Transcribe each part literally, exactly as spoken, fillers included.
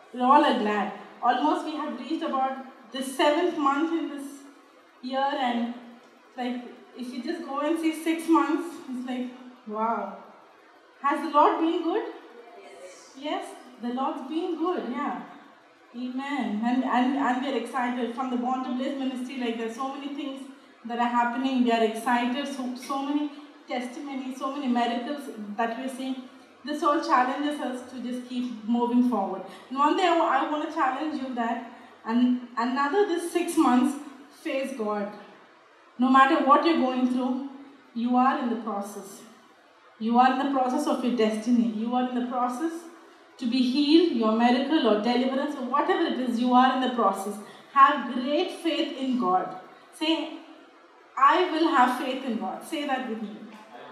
We all are glad. Almost we have reached about the seventh month in this year, and like if you just go and see six months, it's like, wow. Has the Lord been good? Yes. Yes, the Lord's been good, yeah. Amen. And, and, and we are excited from the Born to Bliss ministry. Like there's so many things that are happening. We are excited. So, so many testimonies, so many miracles that we're seeing. This all challenges us to just keep moving forward. And one day I, I want to challenge you that, and another this six months, face God. No matter what you're going through, you are in the process. You are in the process of your destiny. You are in the process to be healed, your miracle or deliverance or whatever it is, you are in the process. Have great faith in God. Say, I will have faith in God. Say that with me.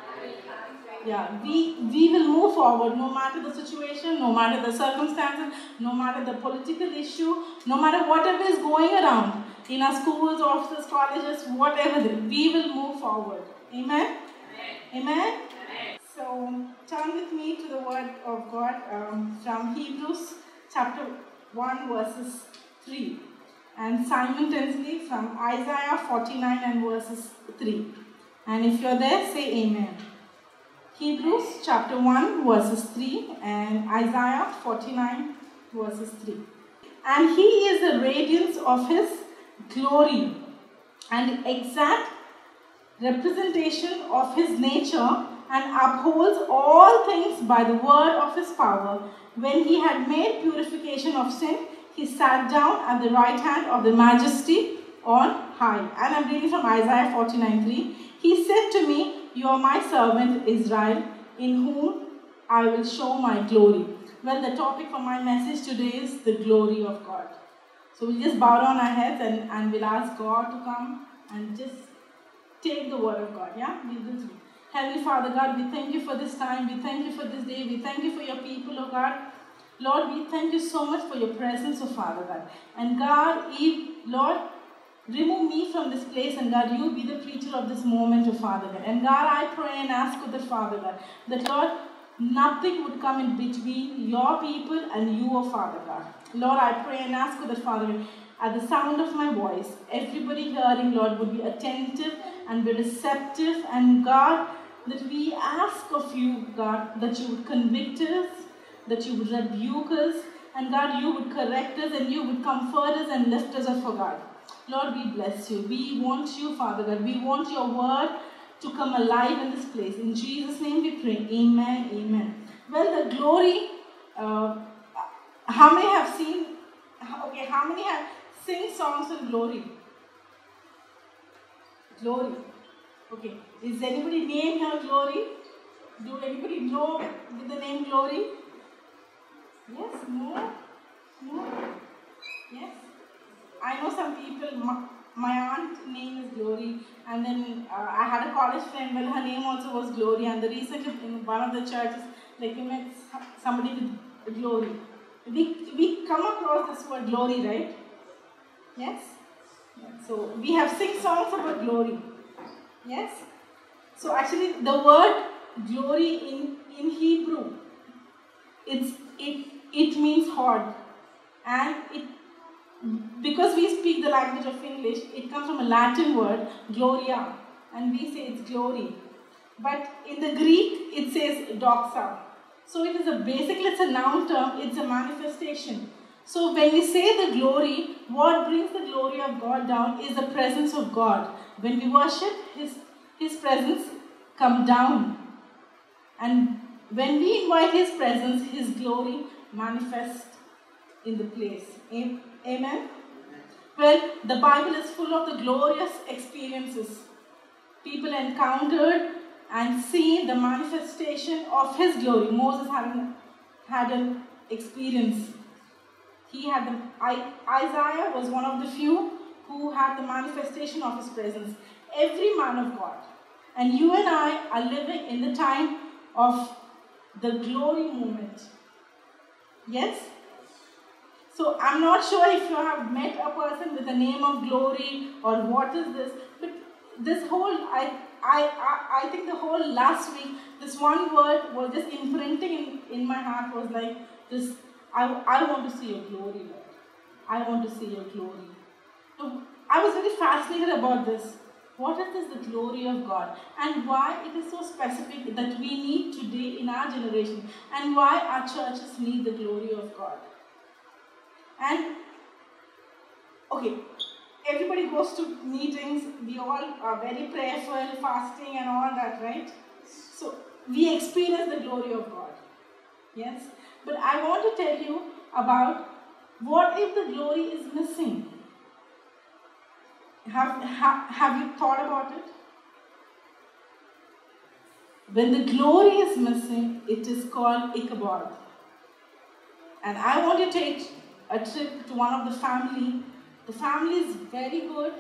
Yeah, we, we will move forward no matter the situation, no matter the circumstances, no matter the political issue, no matter whatever is going around in our schools, offices, colleges, whatever, we will move forward. Amen? Amen? Amen? So, turn with me to the Word of God um, from Hebrews chapter one verses three, and simultaneously from Isaiah forty-nine and verses three. And if you're there, say Amen. Hebrews chapter one verses three and Isaiah forty-nine verses three. And he is the radiance of his glory and the exact representation of his nature, and upholds all things by the word of his power. When he had made purification of sin, he sat down at the right hand of the majesty on high. And I'm reading from Isaiah forty-nine three. He said to me, you are my servant Israel, in whom I will show my glory. Well, the topic for my message today is the glory of God. So we'll just bow down our heads and, and we'll ask God to come and just take the word of God. Yeah? We will do. Heavenly Father God, we thank you for this time. We thank you for this day. We thank you for your people, oh God. Lord, we thank you so much for your presence, oh Father God. And God, if, Lord, remove me from this place, and God, you be the preacher of this moment, oh Father God. And God, I pray and ask of the Father God, that Lord, nothing would come in between your people and you, oh Father God. Lord, I pray and ask of the Father God, at the sound of my voice, everybody hearing, Lord, would be attentive and be receptive. And God, that we ask of you, God, that you would convict us, that you would rebuke us, and God, you would correct us, and you would comfort us and lift us up for God. Lord, we bless you. We want you, Father God. We want your word to come alive in this place. In Jesus' name we pray. Amen. Amen. Well, the glory, uh, how many have seen, okay, how many have sing songs of glory? Glory. Okay. Is anybody name here Glory? Do anybody know with the name Glory? Yes? No? No? Yes? I know some people, my, my aunt's name is Glory, and then uh, I had a college friend, well, her name also was Glory, and the recent in one of the churches, like we met somebody with Glory. We, we come across this word glory, right? Yes? Yeah. So we have six songs about glory. Yes? So actually the word glory in, in Hebrew, it's, it, it means hod. And it, because we speak the language of English, it comes from a Latin word, gloria. And we say it's glory. But in the Greek, it says doxa. So it is a basically it's a noun term, it's a manifestation. So when we say the glory, what brings the glory of God down is the presence of God. When we worship, His, His presence comes down. And when we invite His presence, His glory manifests in the place. Amen? Amen? Well, the Bible is full of the glorious experiences. People encountered and seen the manifestation of His glory. Moses had, had an experience. He had the, I, Isaiah was one of the few who had the manifestation of His presence. Every man of God. And you and I are living in the time of the glory moment. Yes? So I'm not sure if you have met a person with the name of glory or what is this, but this whole, I, I, I, I think the whole last week, this one word was just imprinting in, in my heart was like this I, I want to see your glory, Lord. I want to see your glory. So I was very fascinated about this. What is the glory of God? And why it is so specific that we need today in our generation? And why our churches need the glory of God? And, okay, everybody goes to meetings. We all are very prayerful, fasting and all that, right? So, we experience the glory of God. Yes? But I want to tell you about what if the glory is missing? Have, have, have you thought about it? When the glory is missing, it is called Ichabod. And I want to take a trip to one of the family. The family is very good.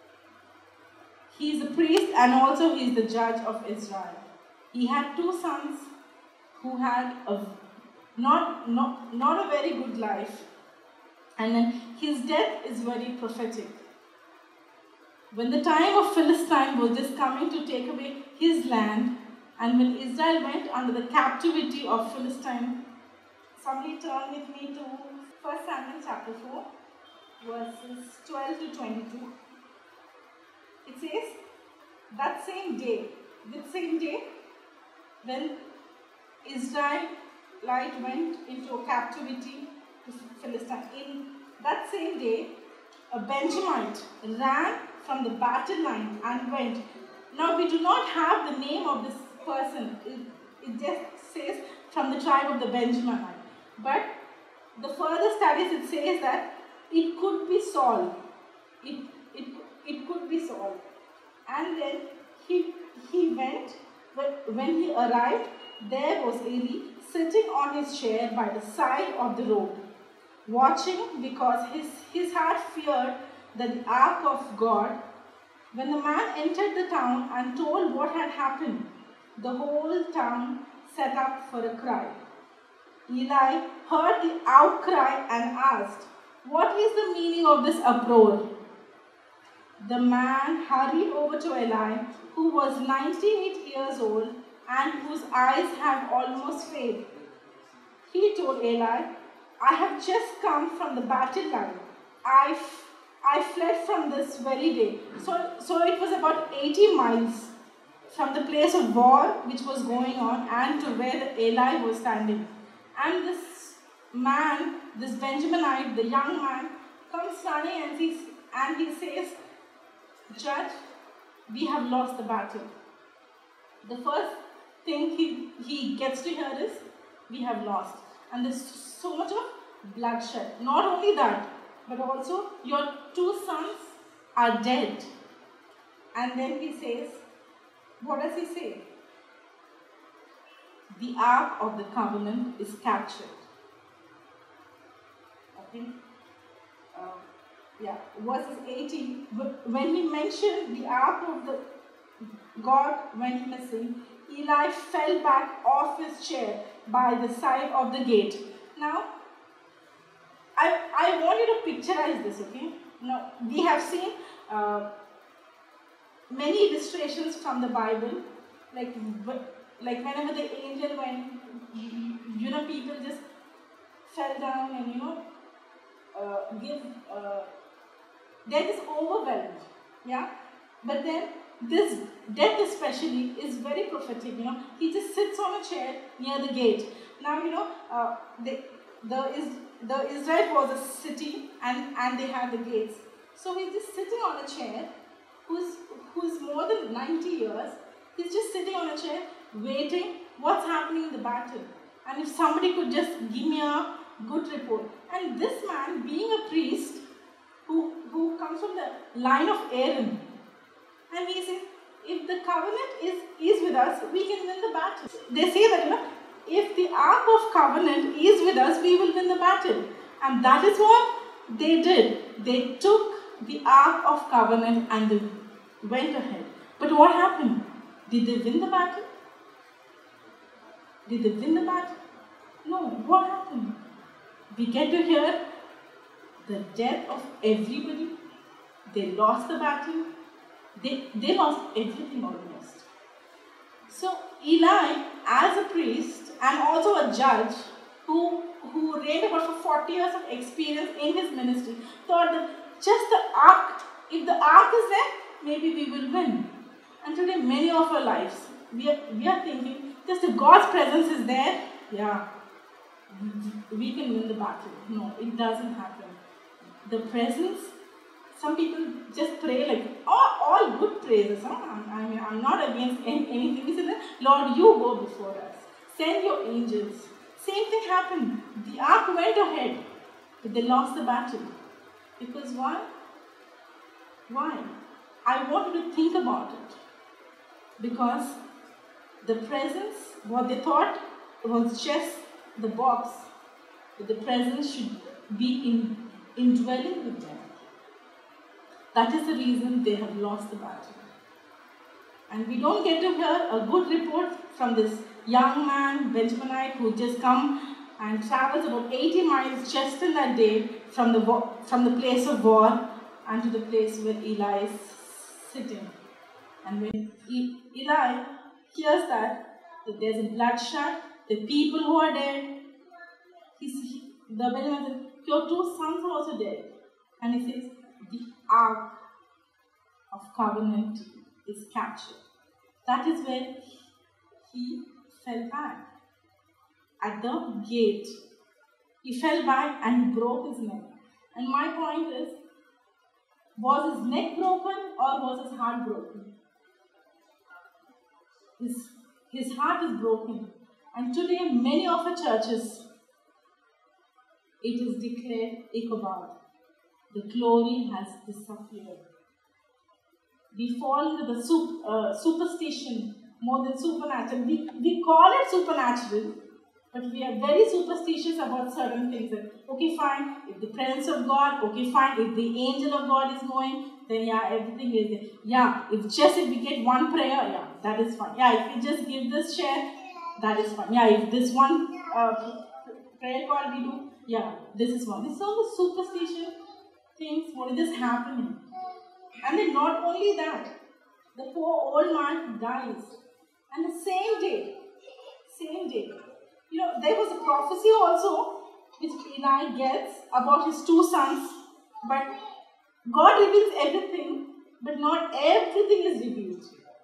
He is a priest and also he is the judge of Israel. He had two sons who had a not, not, not a very good life. And then his death is very prophetic. When the time of Philistine was just coming to take away his land, and when Israel went under the captivity of Philistine, somebody turn with me to First Samuel chapter four, verses twelve to twenty-two. It says, that same day, this same day, when Israelite went into a captivity to Philistine, in that same day, a Benjamite ran from the battle line and went. Now we do not have the name of this person. It, it just says from the tribe of the Benjaminite. But the further studies it says that it could be Saul. It, it, it could be Saul. And then he, he went, but when he arrived, there was Eli sitting on his chair by the side of the road, watching because his, his heart feared that the ark of God. When the man entered the town and told what had happened, the whole town set up for a cry. Eli heard the outcry and asked, what is the meaning of this uproar? The man hurried over to Eli, who was ninety-eight years old and whose eyes had almost faded. He told Eli, I have just come from the battle line. I, f- I fled from this very day. So, so it was about eighty miles from the place of war which was going on and to where the Eli was standing. And this man, this Benjaminite, the young man, comes running and he, and he says, Judge, we have lost the battle. The first thing he, he gets to hear is, we have lost. And there's so much of bloodshed. Not only that, but also your two sons are dead. And then he says, what does he say? The Ark of the Covenant is captured. Okay? Uh, yeah, verses eighteen. When he mentioned the Ark of the God went missing, Eli fell back off his chair by the side of the gate. Now, I, I want you to picturize this, okay? Now, we have seen uh, many illustrations from the Bible, like, like whenever the angel went, you know, people just fell down and, you know, uh, give, uh, they're just overwhelmed, yeah? But then, this death especially is very prophetic, you know. He just sits on a chair near the gate. Now, you know, uh, they, the, is, the Israel was a city and, and they had the gates. So he's just sitting on a chair, who's, who's more than ninety years. He's just sitting on a chair, waiting what's happening in the battle. And if somebody could just give me a good report. And this man, being a priest, who, who comes from the line of Aaron, and he says, if the covenant is, is with us, we can win the battle. They say that, you know, if the Ark of Covenant is with us, we will win the battle. And that is what they did. They took the Ark of Covenant and they went ahead. But what happened? Did they win the battle? Did they win the battle? No. What happened? We get to hear the death of everybody. They lost the battle. They, they lost everything almost. So Eli, as a priest and also a judge who who reigned about for forty years of experience in his ministry, thought that just the ark, if the ark is there, maybe we will win. And today, many of our lives, we are, we are thinking, just if God's presence is there, yeah, we can win the battle. No, it doesn't happen. The presence, some people just pray like, oh, all good praises. Huh? I mean, I'm not against any, anything. We say, Lord, you go before us. Send your angels. Same thing happened. The ark went ahead, but they lost the battle. Because why? Why? I want you to think about it. Because the presence, what they thought was just the box, but the presence should be in, indwelling with them. That is the reason they have lost the battle. And we don't get to hear a good report from this young man, Benjaminite, who just come and travels about eighty miles just in that day from the, from the place of war and to the place where Eli is sitting. And when Eli hears that, that there's a bloodshed, the people who are dead, he, the Benjamin says, your two sons are also dead. And he says, the ark of covenant is captured. That is where he fell back. At the gate, he fell back and he broke his neck. And my point is, was his neck broken or was his heart broken? His, his heart is broken. And today, many of our churches, it is declared Ichabod. The glory has disappeared. We fall into the sup, uh, superstition more than supernatural. We, we call it supernatural, but we are very superstitious about certain things. That, okay, fine, if the presence of God, okay, fine, if the angel of God is going, then yeah, everything is there. Yeah, if just if we get one prayer, yeah, that is fine. Yeah, if we just give this share, that is fine. Yeah, if this one uh, prayer call we do, yeah, this is one. This is all the superstition things, what is happening. And then not only that, the poor old man dies. And the same day, same day, you know, there was a prophecy also which Eli gets about his two sons, but God reveals everything, but not everything is revealed.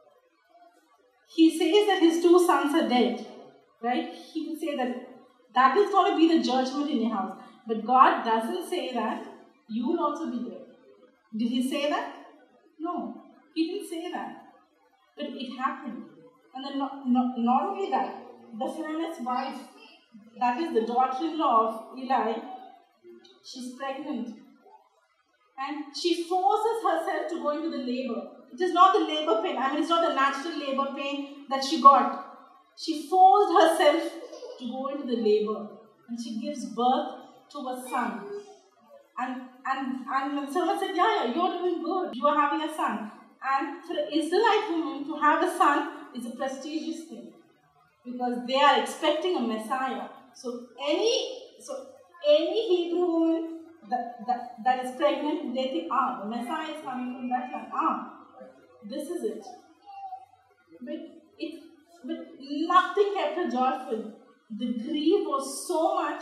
He says that his two sons are dead, right? He will say that that is going to be the judgment in your house. But God doesn't say that you will also be dead. Did he say that? No, he didn't say that. But it happened. And then not, not, not only that, the Pharaoh's wife, that is the daughter-in-law of Eli, she's pregnant. And she forces herself to go into the labor. It is not the labor pain. I mean, it's not the natural labor pain that she got. She forced herself to go into the labor. And she gives birth to a son. And, and, and when someone said, yeah, yeah, you're doing good. You are having a son. And for an Israelite woman to have a son is a prestigious thing. Because they are expecting a Messiah. So any, so any Hebrew woman that, that, that is pregnant, they think, ah, the Messiah is coming from that land. Ah, this is it. But, it, but nothing kept her joyful. The grief was so much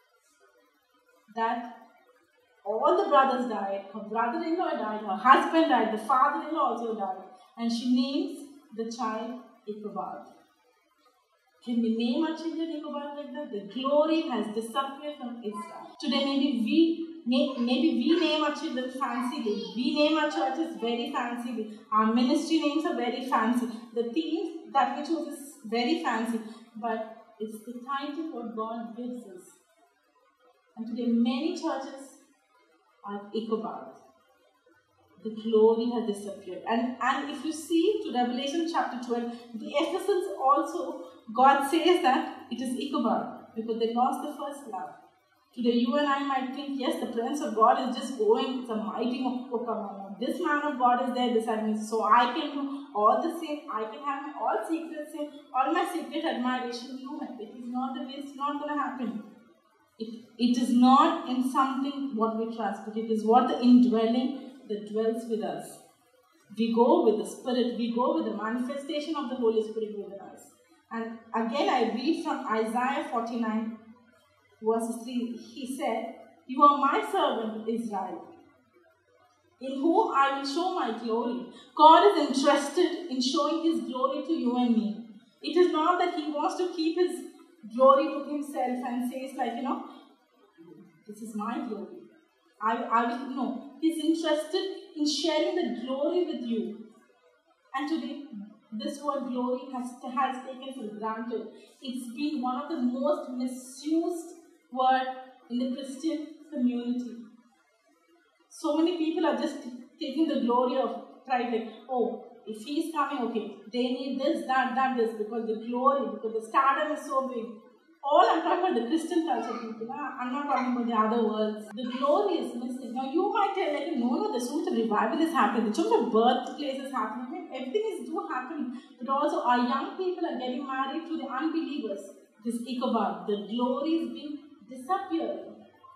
that all the brothers died, her brother-in-law died, her husband died, the father-in-law also died. And she names the child Ichabod. Can we name our children Ichabod like that? The glory has disappeared from Israel. Today maybe we, may, maybe we name our children fancily. We name our churches very fancily. Our ministry names are very fancy. The themes that we choose is very fancy. But it's the title what God gives us. And today many churches are Ichabod. The glory has disappeared. And, and if you see to Revelation chapter twelve, the Ephesians also, God says that it is Ichabod because they lost the first love. Today you and I might think, yes, the presence of God is just going, it's a mighty, oh come on, this man of God is there beside me, so I can do all the same, I can have my all secrets, all my secret admiration. No, it is not the way, it's not going to happen. It, it is not in something what we trust, but it is what the indwelling that dwells with us. We go with the Spirit, we go with the manifestation of the Holy Spirit within us. And again I read from Isaiah forty-nine, verse three, he said, "You are my servant Israel, in whom I will show my glory." God is interested in showing His glory to you and me. It is not that He wants to keep His glory to Himself and says like, you know, this is my glory. I, I will, no. He's interested in sharing the glory with you. And today, this word glory has, has taken for granted. It's been one of the most misused words in the Christian community. So many people are just taking the glory of pride, like, oh, if he's coming, okay, they need this, that, that, this, because the glory, because the stardom is so big. All I'm talking about the Christian culture people. I'm not talking about the other worlds. The glory is missing. Now you might tell like, no, no, there's so much revival is happening. There's so much birthplace is happening. I mean, everything is do happening. But also our young people are getting married to the unbelievers. This Ichabod, the glory is being disappearing.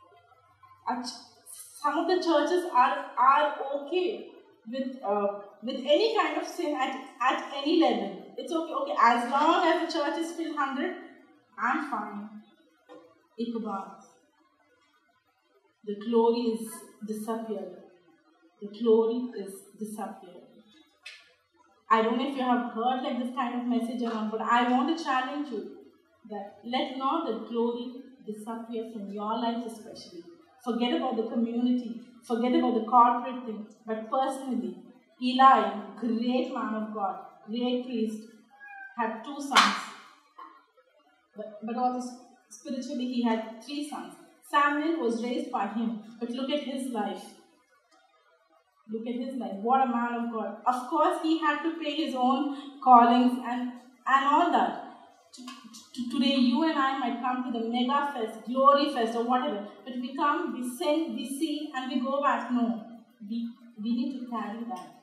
Some of the churches are, are okay with uh, with any kind of sin at, at any level. It's okay, okay, as long as the church is still one hundred, I'm fine. Ichabod. The glory is disappearing. The glory is disappearing. I don't know if you have heard like this kind of message or not, but I want to challenge you that let not the glory disappear from your life especially. Forget about the community. Forget about the corporate thing. But personally, Eli, great man of God, great priest, had two sons. But, but also spiritually, he had three sons. Samuel was raised by him. But look at his life. Look at his life. What a man of God. Of course, he had to pay his own callings and, and all that. Today, you and I might come to the mega fest, glory fest, or whatever. But we come, we sing, we see, and we go back. No, we, we need to carry that.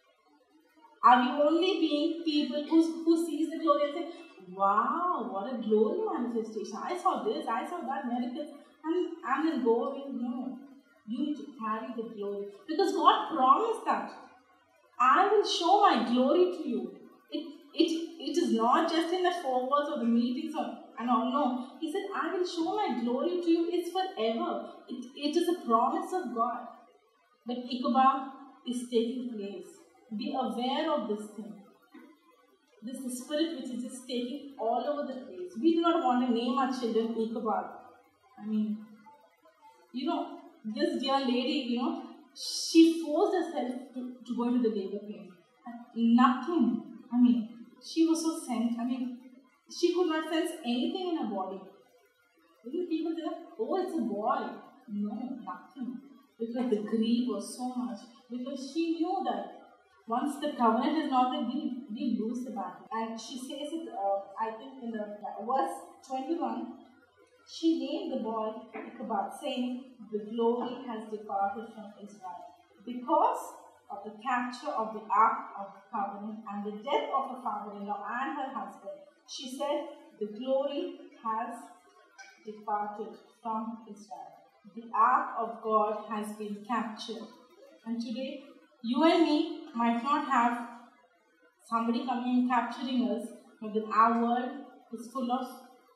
Are we only being people who, who sees the glory and say, wow, what a glory manifestation. I saw this, I saw that miracle, and, and then go away. No, you need to carry the glory. Because God promised that. I will show my glory to you. It, it, it is not just in the four walls of the meetings or, and all. No, He said, I will show my glory to you. It's forever. It, it is a promise of God. But Ichabod is taking place. Be aware of this thing. This is the spirit which is just taking all over the place. We do not want to name our children Ichabod. I mean, you know, this dear lady, you know, she forced herself to, to go into the labor pain. Nothing. I mean, she was so sent. I mean, she could not sense anything in her body. Even people say, oh, it's a boy. No, nothing. Because the grief was so much. Because she knew that once the covenant is not there, we, we lose the battle. And she says it, uh, I think in the verse twenty-one, she named the boy Ichabod, saying, the glory has departed from Israel. Because of the capture of the ark of the covenant and the death of her father-in-law and her husband, she said, the glory has departed from Israel. The ark of God has been captured. And today, you and me might not have somebody coming and capturing us, but then our world is full of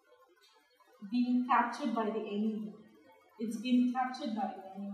being captured by the enemy. It's been captured by the enemy.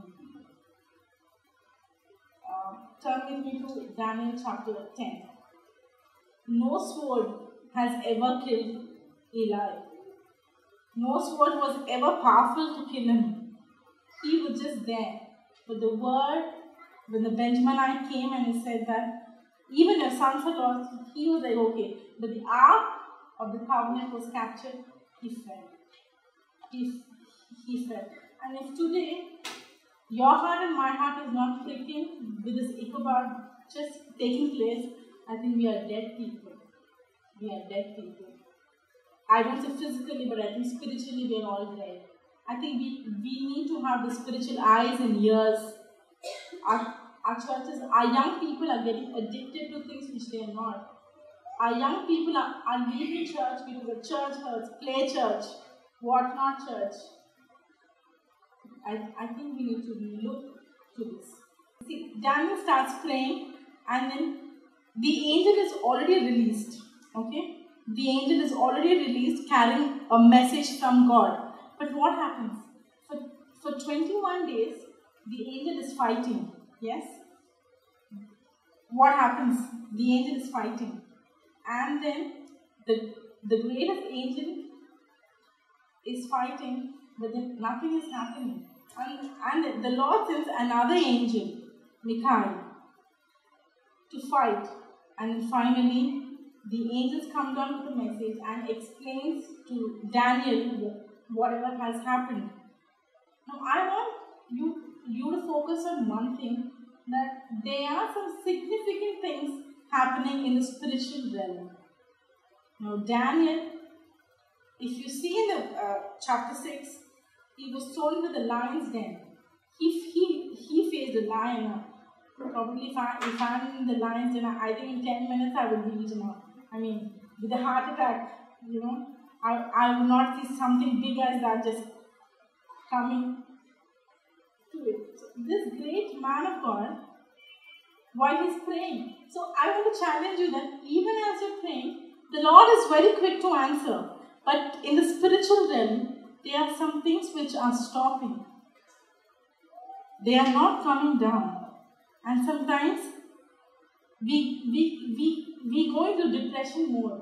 Uh, turn with me to Daniel chapter ten. No sword has ever killed Eli. No sword was ever powerful to kill him. He was just there. But the word, when the Benjaminite came and he said that even your sons are lost, he was like, okay. But the ark of the covenant was captured, he fell. He, he fell. And if today your heart and my heart is not clicking with this Ichabod just taking place, I think we are dead people. We are dead people. I don't say physically, but I think spiritually we are all dead. I think we, we need to have the spiritual eyes and ears. Our, our churches, our young people are getting addicted to things which they are not. Our young people are, are leaving church because of church hurts, play church, whatnot church. I, I think we need to look to this. See, Daniel starts praying and then the angel is already released. Okay? The angel is already released carrying a message from God. But what happens? For, for twenty-one days, the angel is fighting. Yes? What happens? The angel is fighting. And then the, the greatest angel is fighting, but then nothing is happening. And, and the Lord sends another angel, Michael, to fight. And finally, the angels come down with the message and explains to Daniel whatever has happened. Now, I want you, you to focus on one thing, that there are some significant things happening in the spiritual realm. Now, Daniel, if you see in the uh, chapter six, he was thrown into the lion's den. He, he, he faced a lion. Probably if, I, if I'm in the lion's den, I think in ten minutes I will be eaten up. I mean, with a heart attack, you know, I, I will not see something big as that just coming to it. So this great man of God, while he's praying, so I want to challenge you that even as you're praying, the Lord is very quick to answer. But in the spiritual realm, there are some things which are stopping. They are not coming down. And sometimes we, we, we, we go into depression mode.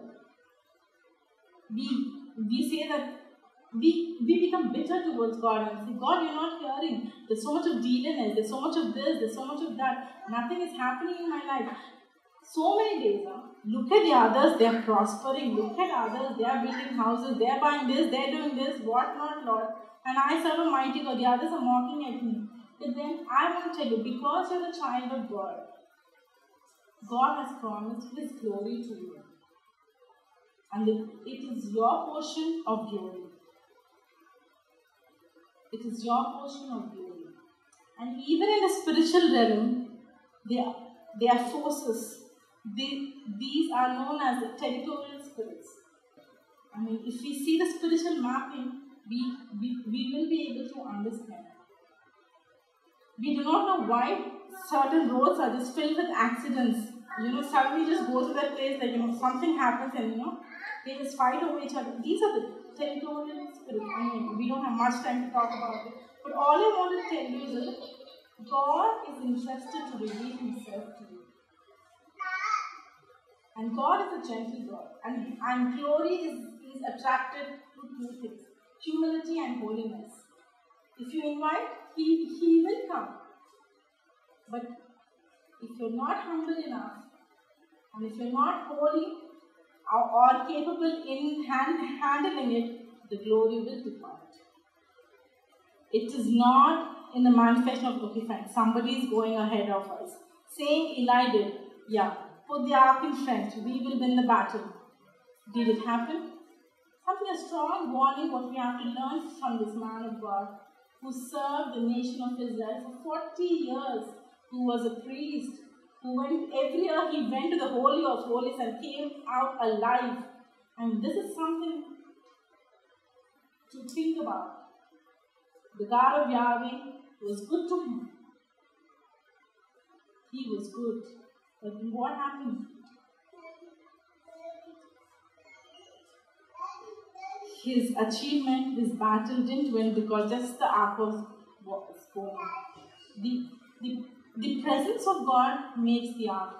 We, we say that we, we become bitter towards God and say, God, you're not hearing. There's so much of deliness, there's so much of this, there's so much of that. Nothing is happening in my life. So many days, huh? Look at the others, they're prospering. Look at others, they're building houses, they're buying this, they're doing this, what not, Lord. And I serve a mighty God, the others are mocking at me. But then I want to tell you, because you're a child of God, God has promised His glory to you. And it is your portion of glory. It is your portion of glory. And even in the spiritual realm, there are, there are forces. They, these are known as the territorial spirits. I mean, if we see the spiritual mapping, we, we, we will be able to understand. We do not know why certain roads are just filled with accidents. You know, suddenly just go to that place, like, you know, something happens and, you know, they just fight over each other. These are the territorial spirits. I mean, we don't have much time to talk about it. But all I want to tell you is that God is interested to reveal Himself to you. And God is a gentle God. And, and glory is, is attracted to two things: humility and holiness. If you invite, He, he will come. But if you're not humble enough, and if you're not holy or, or capable in hand, handling it, the glory will depart. It is not in the manifestation of, okay, fine, somebody is going ahead of us. Same Eli did. Yeah, put the ark in front, we will win the battle. Did it happen? Something, a strong warning, what we have to learn from this man of God, who served the nation of Israel for forty years, who was a priest, who went, every year he went to the Holy of Holies and came out alive. And this is something to think about. The God of Yahweh was good to him. He was good. But what happened? His achievement, his battle didn't win because just the ark was, was going. The, the, the presence of God makes the ark.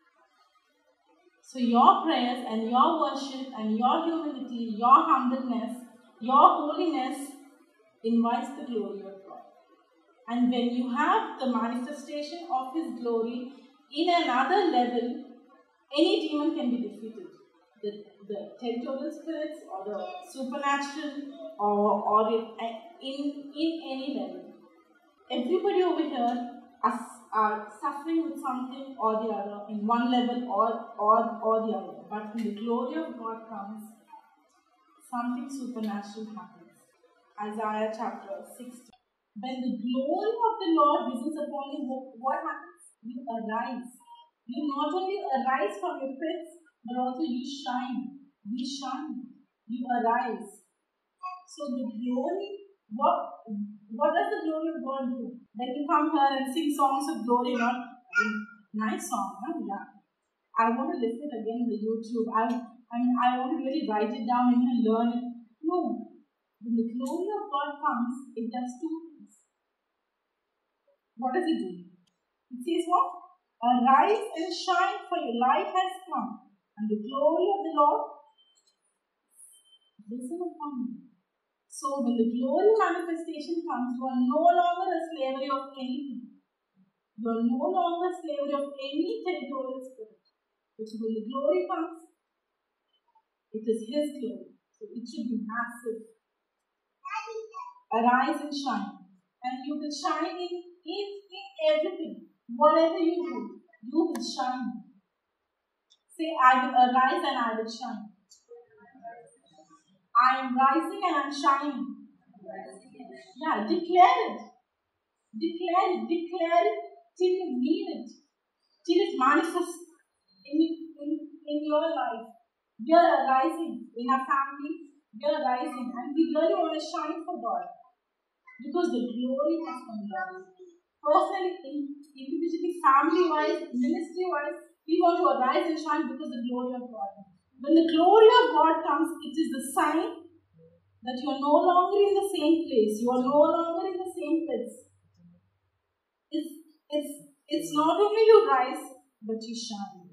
So your prayers and your worship and your humility, your humbleness, your holiness invites the glory of God. And when you have the manifestation of His glory in another level, any demon can be defeated. The, the territorial spirits or the supernatural or, or in, in, in any level. Everybody over here are, are suffering with something or the other in one level or, or, or the other. But when the glory of God comes, something supernatural happens. Isaiah chapter sixty. When the glory of the Lord visits upon you, what happens? You arise. You not only arise from your pits, but also you shine. We shine. You arise. So the glory, what, what does the glory of God do? When you come here and sing songs of glory, not nice song, huh? Yeah. I want to listen again on the YouTube. I, I mean, I want to really write it down and learn it. No. When the glory of God comes, it does two things. What does it do? It says what? Arise and shine, for your light has come, and the glory of the Lord is risen upon you. So when the glory manifestation comes, you are no longer a slavery of anything. You are no longer a slavery of any territorial spirit. But when the glory comes, it is His glory. So it should be massive. Arise and shine. And you will shine in, in, in everything. Whatever you do, you will shine. Say, I will arise and I will shine. I am rising and I am shining. Yeah, declare it. Declare it. Declare it till you mean it. Till it manifests in, in, in your life. We are arising in our family. We are rising and we really want to shine for God. Because the glory has come down. Personally, individually, family-wise, ministry-wise, we want to arise and shine because the glory of God. When the glory of God comes, it is the sign that you are no longer in the same place. You are no longer in the same place. It's, it's, it's not only you rise, but you shine.